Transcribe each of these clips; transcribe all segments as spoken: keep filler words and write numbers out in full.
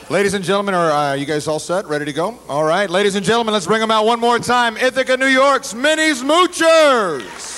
Ladies and gentlemen, are uh, you guys all set? Ready to go? All right, ladies and gentlemen, let's bring them out one more time. Ithaca, New York's Minnie's Moochers.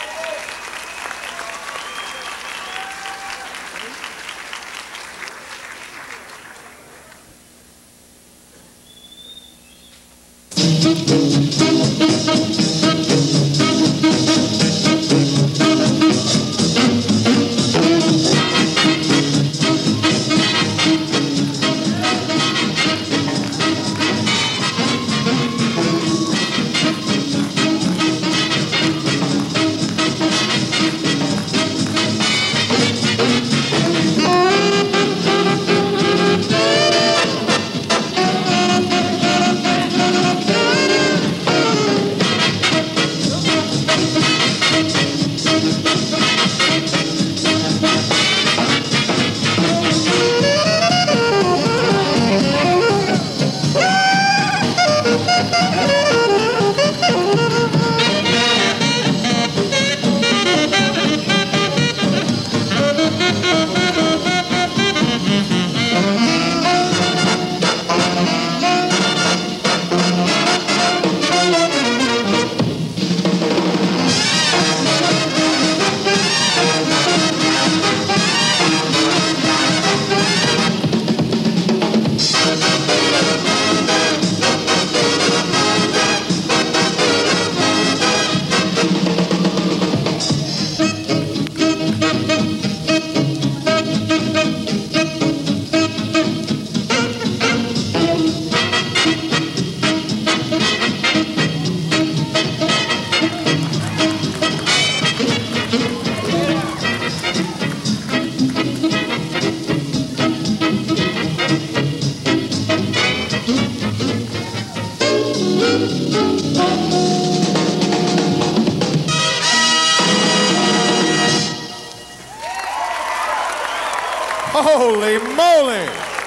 Holy moly!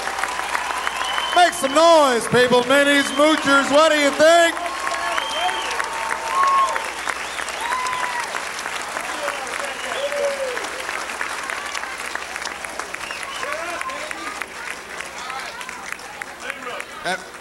Make some noise, people. Minnie's Moochers, what do you think? Uh,